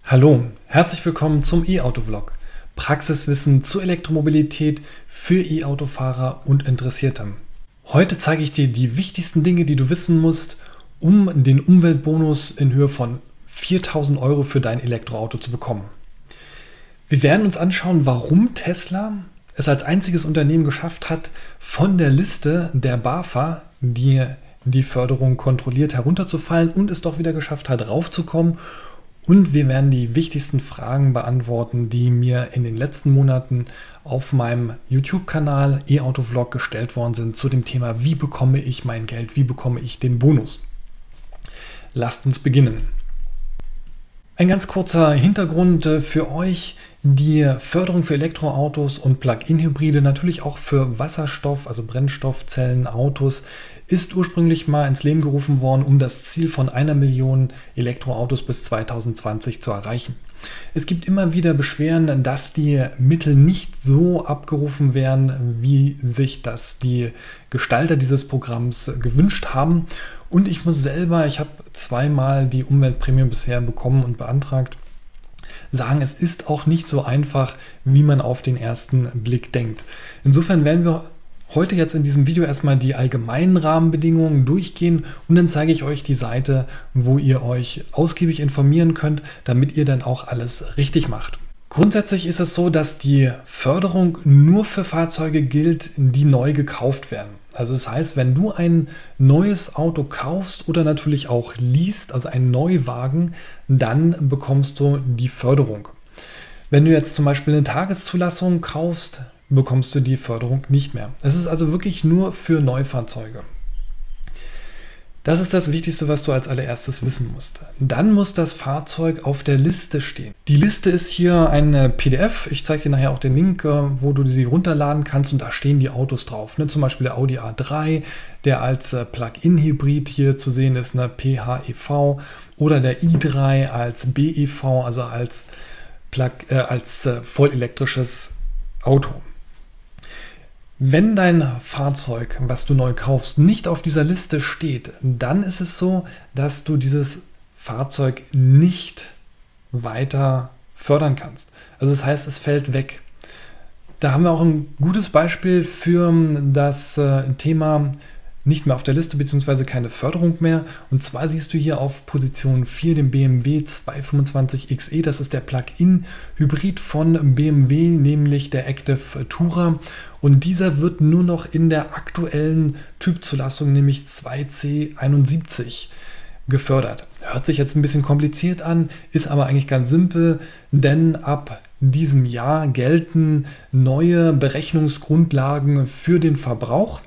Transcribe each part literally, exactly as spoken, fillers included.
Hallo, herzlich willkommen zum E-Auto-Vlog. Praxiswissen zur Elektromobilität für E-Autofahrer und Interessierte. Heute zeige ich dir die wichtigsten Dinge, die du wissen musst, um den Umweltbonus in Höhe von viertausend Euro für dein Elektroauto zu bekommen. Wir werden uns anschauen, warum Tesla es als einziges Unternehmen geschafft hat, von der Liste der BAFA, die die Förderung kontrolliert, herunterzufallen und es doch wieder geschafft hat, raufzukommen. Und wir werden die wichtigsten Fragen beantworten, die mir in den letzten Monaten auf meinem YouTube-Kanal E-Auto-Vlog gestellt worden sind zu dem Thema, wie bekomme ich mein Geld, wie bekomme ich den Bonus. Lasst uns beginnen. Ein ganz kurzer Hintergrund für euch: Die Förderung für Elektroautos und Plug-in-Hybride, natürlich auch für Wasserstoff, also Brennstoffzellenautos, ist ursprünglich mal ins Leben gerufen worden, um das Ziel von einer Million Elektroautos bis zweitausendzwanzig zu erreichen. Es gibt immer wieder Beschwerden, dass die Mittel nicht so abgerufen werden, wie sich das die Gestalter dieses Programms gewünscht haben. Und ich muss selber, ich habe zweimal die Umweltprämie bisher bekommen und beantragt, sagen, es ist auch nicht so einfach, wie man auf den ersten Blick denkt. Insofern werden wir heute jetzt in diesem Video erstmal die allgemeinen Rahmenbedingungen durchgehen und dann zeige ich euch die Seite, wo ihr euch ausgiebig informieren könnt, damit ihr dann auch alles richtig macht. Grundsätzlich ist es so, dass die Förderung nur für Fahrzeuge gilt, die neu gekauft werden. Also das heißt, wenn du ein neues Auto kaufst oder natürlich auch least, also einen Neuwagen, dann bekommst du die Förderung. Wenn du jetzt zum Beispiel eine Tageszulassung kaufst, bekommst du die Förderung nicht mehr. Es ist also wirklich nur für Neufahrzeuge. Das ist das Wichtigste, was du als allererstes wissen musst. Dann muss das Fahrzeug auf der Liste stehen. Die Liste ist hier ein P D F. Ich zeige dir nachher auch den Link, wo du sie runterladen kannst, und da stehen die Autos drauf. Ne? Zum Beispiel der Audi A drei, der als Plug-in-Hybrid hier zu sehen ist, eine P H E V, oder der i drei als B E V, also als, Plug, äh, als äh, vollelektrisches Auto. Wenn dein Fahrzeug, was du neu kaufst, nicht auf dieser Liste steht, dann ist es so, dass du dieses Fahrzeug nicht weiter fördern kannst. Also das heißt, es fällt weg. Da haben wir auch ein gutes Beispiel für das Thema nicht mehr auf der Liste bzw. keine Förderung mehr. Und zwar siehst du hier auf Position vier den B M W zweihundertfünfundzwanzig X E. Das ist der Plug-in-Hybrid von B M W, nämlich der Active Tourer. Und dieser wird nur noch in der aktuellen Typzulassung, nämlich zwei C einundsiebzig, gefördert. Hört sich jetzt ein bisschen kompliziert an, ist aber eigentlich ganz simpel, denn ab diesem Jahr gelten neue Berechnungsgrundlagen für den Verbrauch.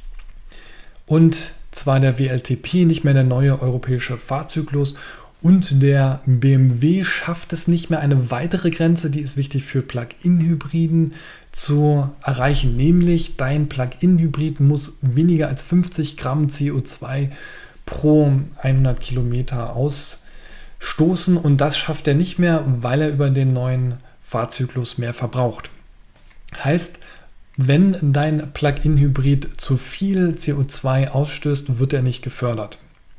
Und zwar der W L T P, nicht mehr der neue europäische Fahrzyklus, und der B M W schafft es nicht mehr, eine weitere Grenze, die ist wichtig für Plug-in-Hybriden, zu erreichen. Nämlich dein Plug-in-Hybrid muss weniger als fünfzig Gramm C O zwei pro hundert Kilometer ausstoßen, und das schafft er nicht mehr, weil er über den neuen Fahrzyklus mehr verbraucht. Heißt, wenn dein Plug-in-Hybrid zu viel C O zwei ausstößt, wird er nicht gefördert.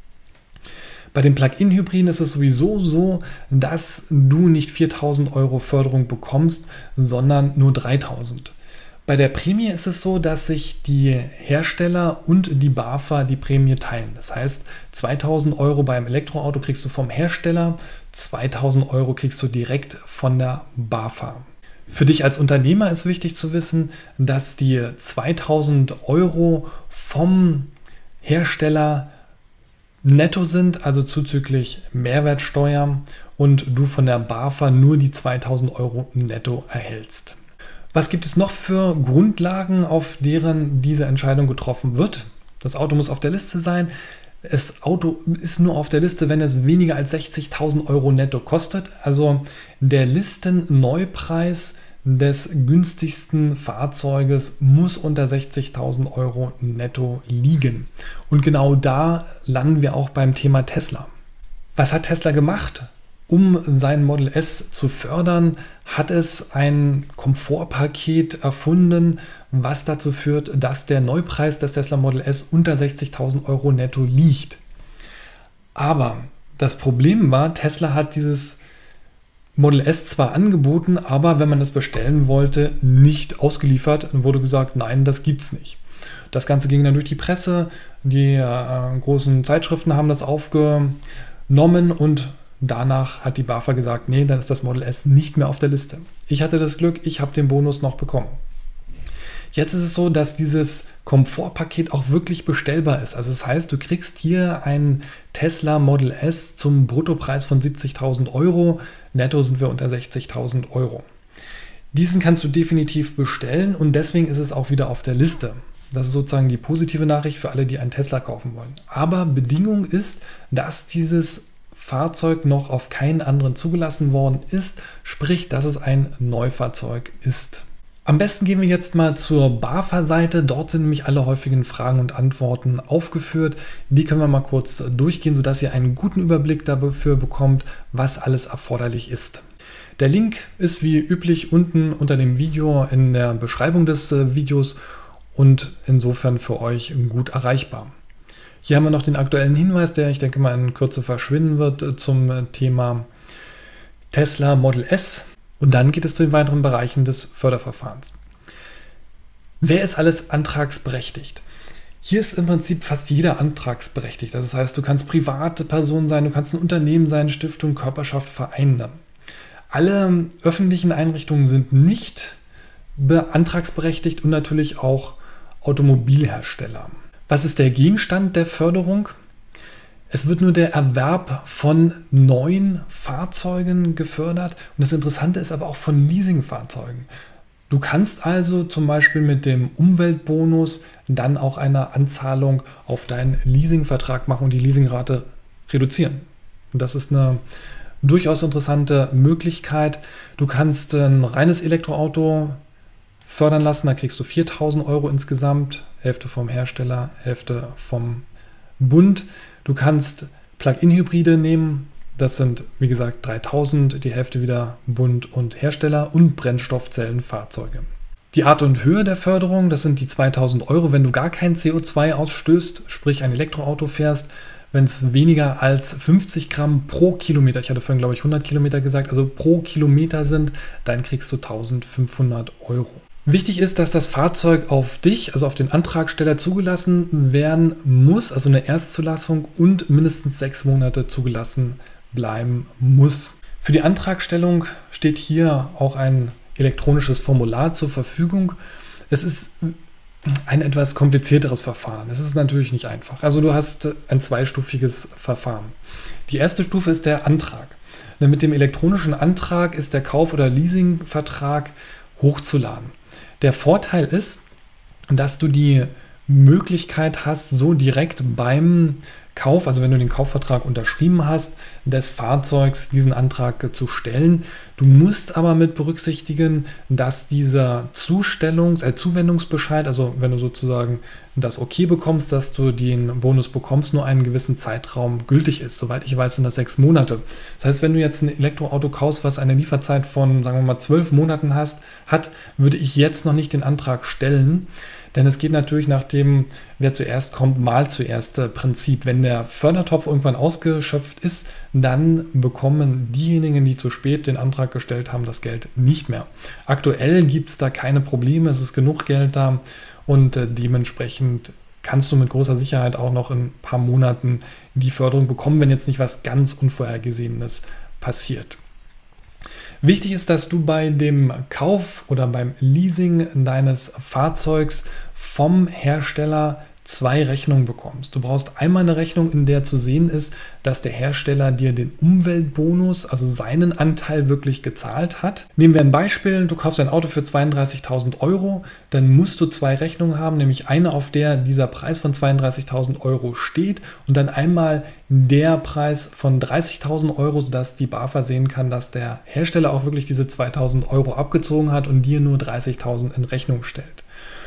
Bei den Plug-in-Hybriden ist es sowieso so, dass du nicht viertausend Euro Förderung bekommst, sondern nur dreitausend. Bei der Prämie ist es so, dass sich die Hersteller und die BAFA die Prämie teilen. Das heißt, zweitausend Euro beim Elektroauto kriegst du vom Hersteller, zweitausend Euro kriegst du direkt von der BAFA. Für dich als Unternehmer ist wichtig zu wissen, dass die zweitausend Euro vom Hersteller netto sind, also zuzüglich Mehrwertsteuer, und du von der BAFA nur die zweitausend Euro netto erhältst. Was gibt es noch für Grundlagen, auf deren diese Entscheidung getroffen wird? Das Auto muss auf der Liste sein. Das Auto ist nur auf der Liste, wenn es weniger als sechzigtausend Euro netto kostet. Also der Listenneupreis des günstigsten Fahrzeuges muss unter sechzigtausend Euro netto liegen. Und genau da landen wir auch beim Thema Tesla. Was hat Tesla gemacht? Um sein Model S zu fördern, hat es ein Komfortpaket erfunden, was dazu führt, dass der Neupreis des Tesla Model S unter sechzigtausend Euro netto liegt. Aber das Problem war, Tesla hat dieses Model S zwar angeboten, aber wenn man es bestellen wollte, nicht ausgeliefert. Dann wurde gesagt, nein, das gibt's nicht. Das Ganze ging dann durch die Presse, die äh, großen Zeitschriften haben das aufgenommen und danach hat die BAFA gesagt, nee, dann ist das Model S nicht mehr auf der Liste. Ich hatte das Glück, ich habe den Bonus noch bekommen. Jetzt ist es so, dass dieses Komfortpaket auch wirklich bestellbar ist. Also das heißt, du kriegst hier ein Tesla Model S zum Bruttopreis von siebzigtausend Euro. Netto sind wir unter sechzigtausend Euro. Diesen kannst du definitiv bestellen und deswegen ist es auch wieder auf der Liste. Das ist sozusagen die positive Nachricht für alle, die einen Tesla kaufen wollen. Aber Bedingung ist, dass dieses Fahrzeug noch auf keinen anderen zugelassen worden ist, sprich, dass es ein Neufahrzeug ist. Am besten gehen wir jetzt mal zur BAFA-Seite. Dort sind nämlich alle häufigen Fragen und Antworten aufgeführt. Die können wir mal kurz durchgehen, sodass ihr einen guten Überblick dafür bekommt, was alles erforderlich ist. Der Link ist wie üblich unten unter dem Video in der Beschreibung des Videos und insofern für euch gut erreichbar. Hier haben wir noch den aktuellen Hinweis, der ich denke mal in Kürze verschwinden wird zum Thema Tesla Model S. Und dann geht es zu den weiteren Bereichen des Förderverfahrens. Wer ist alles antragsberechtigt? Hier ist im Prinzip fast jeder antragsberechtigt. Das heißt, du kannst private Person sein, du kannst ein Unternehmen sein, Stiftung, Körperschaft, Verein. Alle öffentlichen Einrichtungen sind nicht antragsberechtigt und natürlich auch Automobilhersteller. Was ist der Gegenstand der Förderung? Es wird nur der Erwerb von neuen Fahrzeugen gefördert und das Interessante ist aber auch von Leasingfahrzeugen. Du kannst also zum Beispiel mit dem Umweltbonus dann auch eine Anzahlung auf deinen Leasingvertrag machen und die Leasingrate reduzieren. Und das ist eine durchaus interessante Möglichkeit. Du kannst ein reines Elektroauto fördern lassen, da kriegst du viertausend Euro insgesamt, Hälfte vom Hersteller, Hälfte vom Bund. Du kannst Plug-in-Hybride nehmen, das sind wie gesagt dreitausend, die Hälfte wieder Bund und Hersteller und Brennstoffzellenfahrzeuge. Die Art und Höhe der Förderung, das sind die zweitausend Euro, wenn du gar kein C O zwei ausstößt, sprich ein Elektroauto fährst, wenn es weniger als fünfzig Gramm pro Kilometer, ich hatte vorhin glaube ich hundert Kilometer gesagt, also pro Kilometer sind, dann kriegst du eintausendfünfhundert Euro. Wichtig ist, dass das Fahrzeug auf dich, also auf den Antragsteller zugelassen werden muss, also eine Erstzulassung und mindestens sechs Monate zugelassen bleiben muss. Für die Antragstellung steht hier auch ein elektronisches Formular zur Verfügung. Es ist ein etwas komplizierteres Verfahren. Es ist natürlich nicht einfach. Also du hast ein zweistufiges Verfahren. Die erste Stufe ist der Antrag. Mit dem elektronischen Antrag ist der Kauf- oder Leasingvertrag hochzuladen. Der Vorteil ist, dass du die Möglichkeit hast, so direkt beim Kauf, also wenn du den Kaufvertrag unterschrieben hast, des Fahrzeugs diesen Antrag zu stellen. Du musst aber mit berücksichtigen, dass dieser Zustellungs-, äh, Zuwendungsbescheid, also wenn du sozusagen das Okay bekommst, dass du den Bonus bekommst, nur einen gewissen Zeitraum gültig ist. Soweit ich weiß, sind das sechs Monate. Das heißt, wenn du jetzt ein Elektroauto kaufst, was eine Lieferzeit von, sagen wir mal, zwölf Monaten hast, hat, würde ich jetzt noch nicht den Antrag stellen. Denn es geht natürlich nach dem, wer zuerst kommt, mal zuerst äh, Prinzip. Wenn der Fördertopf irgendwann ausgeschöpft ist, dann bekommen diejenigen, die zu spät den Antrag gestellt haben, das Geld nicht mehr. Aktuell gibt es da keine Probleme, es ist genug Geld da und äh, dementsprechend kannst du mit großer Sicherheit auch noch in ein paar Monaten die Förderung bekommen, wenn jetzt nicht was ganz Unvorhergesehenes passiert. Wichtig ist, dass du bei dem Kauf oder beim Leasing deines Fahrzeugs vom Hersteller zwei Rechnungen bekommst. Du brauchst einmal eine Rechnung, in der zu sehen ist, dass der Hersteller dir den Umweltbonus, also seinen Anteil wirklich gezahlt hat. Nehmen wir ein Beispiel, du kaufst ein Auto für zweiunddreißigtausend Euro, dann musst du zwei Rechnungen haben, nämlich eine, auf der dieser Preis von zweiunddreißigtausend Euro steht und dann einmal der Preis von dreißigtausend Euro, sodass die BAFA sehen kann, dass der Hersteller auch wirklich diese zweitausend Euro abgezogen hat und dir nur dreißigtausend in Rechnung stellt.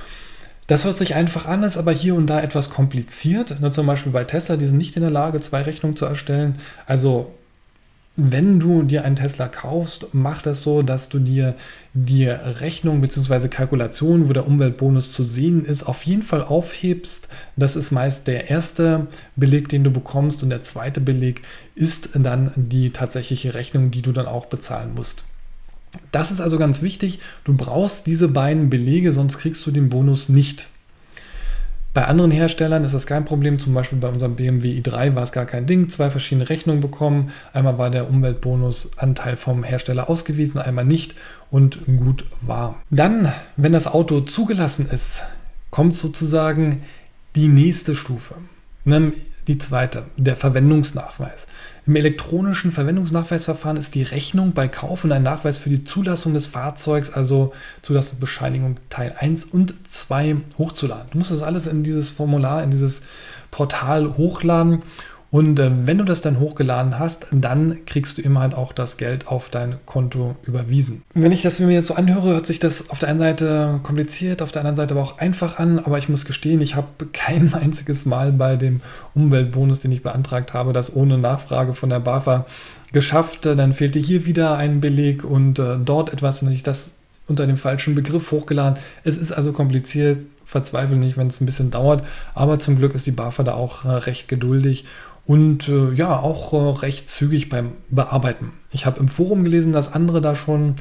Das hört sich einfach an, ist aber hier und da etwas kompliziert. Nur zum Beispiel bei Tesla, die sind nicht in der Lage, zwei Rechnungen zu erstellen. Also wenn du dir einen Tesla kaufst, mach das so, dass du dir die Rechnung bzw. Kalkulation, wo der Umweltbonus zu sehen ist, auf jeden Fall aufhebst. Das ist meist der erste Beleg, den du bekommst, und der zweite Beleg ist dann die tatsächliche Rechnung, die du dann auch bezahlen musst. Das ist also ganz wichtig. Du brauchst diese beiden Belege, sonst kriegst du den Bonus nicht. Bei anderen Herstellern ist das kein Problem, zum Beispiel bei unserem B M W i drei war es gar kein Ding, zwei verschiedene Rechnungen bekommen, einmal war der Umweltbonusanteil vom Hersteller ausgewiesen, einmal nicht, und gut war. Dann, wenn das Auto zugelassen ist, kommt sozusagen die nächste Stufe, die zweite, der Verwendungsnachweis. Im elektronischen Verwendungsnachweisverfahren ist die Rechnung bei Kauf und ein Nachweis für die Zulassung des Fahrzeugs, also Zulassungsbescheinigung Teil eins und zwei, hochzuladen. Du musst das alles in dieses Formular, in dieses Portal hochladen, und äh, wenn du das dann hochgeladen hast, dann kriegst du immer halt auch das Geld auf dein Konto überwiesen. Wenn ich das mir jetzt so anhöre, hört sich das auf der einen Seite kompliziert, auf der anderen Seite aber auch einfach an, aber ich muss gestehen, ich habe kein einziges Mal bei dem Umweltbonus, den ich beantragt habe, das ohne Nachfrage von der BAFA geschafft. Dann fehlte hier wieder ein Beleg und äh, dort etwas, und ich das unter dem falschen Begriff hochgeladen. Es ist also kompliziert, verzweifle nicht, wenn es ein bisschen dauert, aber zum Glück ist die BAFA da auch äh, recht geduldig und äh, ja, auch äh, recht zügig beim Bearbeiten. Ich habe im Forum gelesen, dass andere da schon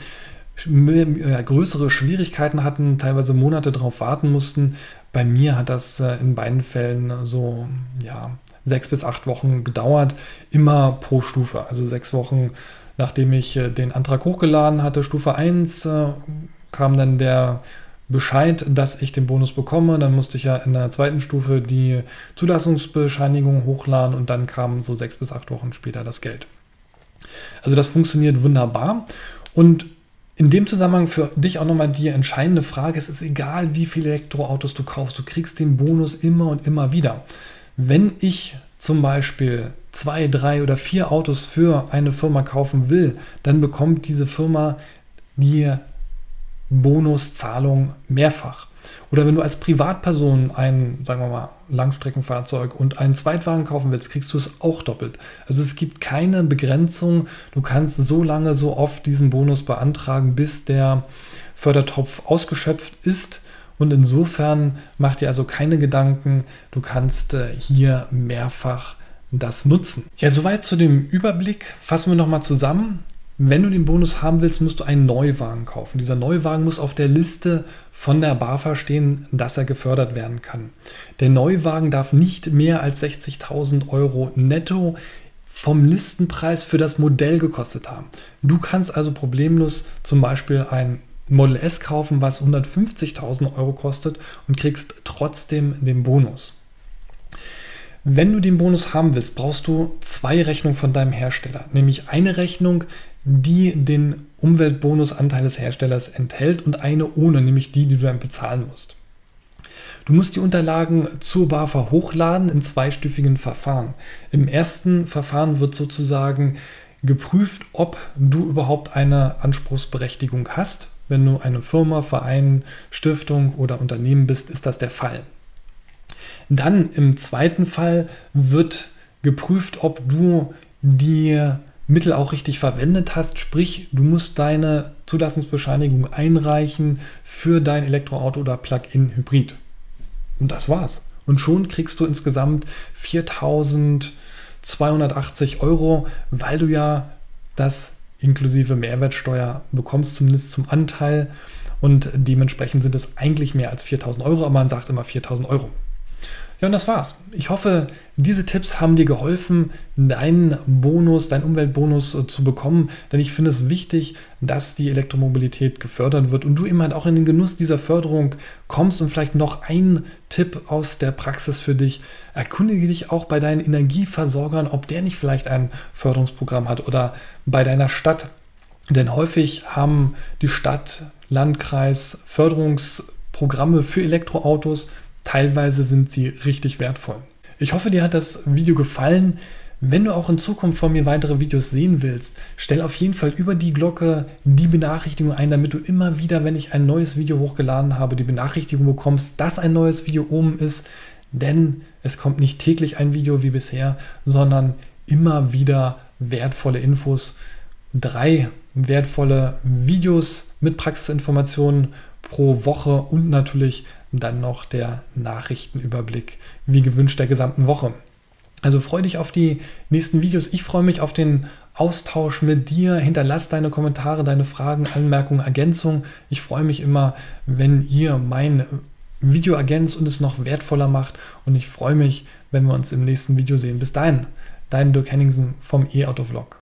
äh, größere Schwierigkeiten hatten, teilweise Monate darauf warten mussten. Bei mir hat das äh, in beiden Fällen so ja, sechs bis acht Wochen gedauert, immer pro Stufe, also sechs Wochen nachdem ich äh, den Antrag hochgeladen hatte. Stufe eins äh, kam dann der Bescheid, dass ich den Bonus bekomme. Dann musste ich ja in der zweiten Stufe die Zulassungsbescheinigung hochladen und dann kam so sechs bis acht Wochen später das Geld. Also das funktioniert wunderbar. Und in dem Zusammenhang für dich auch nochmal die entscheidende Frage: Es ist egal, wie viele Elektroautos du kaufst, du kriegst den Bonus immer und immer wieder. Wenn ich zum Beispiel zwei, drei oder vier Autos für eine Firma kaufen will, dann bekommt diese Firma die Bonuszahlung mehrfach. Oder wenn du als Privatperson ein, sagen wir mal, Langstreckenfahrzeug und einen Zweitwagen kaufen willst, kriegst du es auch doppelt. Also es gibt keine Begrenzung. Du kannst so lange, so oft diesen Bonus beantragen, bis der Fördertopf ausgeschöpft ist. Und insofern mach dir also keine Gedanken. Du kannst äh, hier mehrfach das nutzen. Ja, soweit zu dem Überblick. Fassen wir nochmal zusammen. Wenn du den Bonus haben willst, musst du einen Neuwagen kaufen. Dieser Neuwagen muss auf der Liste von der BAFA stehen, dass er gefördert werden kann. Der Neuwagen darf nicht mehr als sechzigtausend Euro netto vom Listenpreis für das Modell gekostet haben. Du kannst also problemlos zum Beispiel ein Model S kaufen, was hundertfünfzigtausend Euro kostet, und kriegst trotzdem den Bonus. Wenn du den Bonus haben willst, brauchst du zwei Rechnungen von deinem Hersteller. Nämlich eine Rechnung, die den Umweltbonusanteil des Herstellers enthält, und eine ohne, nämlich die, die du dann bezahlen musst. Du musst die Unterlagen zur BAFA hochladen in zweistufigen Verfahren. Im ersten Verfahren wird sozusagen geprüft, ob du überhaupt eine Anspruchsberechtigung hast. Wenn du eine Firma, Verein, Stiftung oder Unternehmen bist, ist das der Fall. Dann im zweiten Fall wird geprüft, ob du die Mittel auch richtig verwendet hast, sprich, du musst deine Zulassungsbescheinigung einreichen für dein Elektroauto oder Plug-in-Hybrid. Und das war's. Und schon kriegst du insgesamt viertausendzweihundertachtzig Euro, weil du ja das inklusive Mehrwertsteuer bekommst, zumindest zum Anteil. Und dementsprechend sind es eigentlich mehr als viertausend Euro, aber man sagt immer viertausend Euro. Ja, und das war's. Ich hoffe, diese Tipps haben dir geholfen, deinen Bonus, deinen Umweltbonus äh, zu bekommen, denn ich finde es wichtig, dass die Elektromobilität gefördert wird und du eben halt auch in den Genuss dieser Förderung kommst. Und vielleicht noch ein Tipp aus der Praxis für dich: Erkundige dich auch bei deinen Energieversorgern, ob der nicht vielleicht ein Förderungsprogramm hat, oder bei deiner Stadt. Denn häufig haben die Stadt, Landkreis Förderungsprogramme für Elektroautos. Teilweise sind sie richtig wertvoll. Ich hoffe, dir hat das Video gefallen. Wenn du auch in Zukunft von mir weitere Videos sehen willst, stell auf jeden Fall über die Glocke die Benachrichtigung ein, damit du immer wieder, wenn ich ein neues Video hochgeladen habe, die Benachrichtigung bekommst, dass ein neues Video oben ist. Denn es kommt nicht täglich ein Video wie bisher, sondern immer wieder wertvolle Infos, drei wertvolle Videos mit Praxisinformationen pro Woche und natürlich dann noch der Nachrichtenüberblick, wie gewünscht, der gesamten Woche. Also freue dich auf die nächsten Videos. Ich freue mich auf den Austausch mit dir. Hinterlass deine Kommentare, deine Fragen, Anmerkungen, Ergänzungen. Ich freue mich immer, wenn ihr mein Video ergänzt und es noch wertvoller macht. Und ich freue mich, wenn wir uns im nächsten Video sehen. Bis dahin, dein Dirk Henningsen vom E-Auto-Vlog.